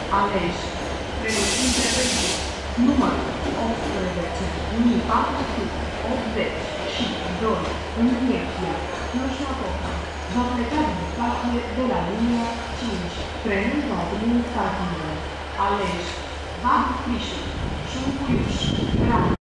aleși președinte Regie, numărul 18.482 în direcția Cluj-Napoca, va pleca din stație de la linia 5, trenul va primi stațiile Aleși, Vag Crișu, Șuncuiuș, Gran.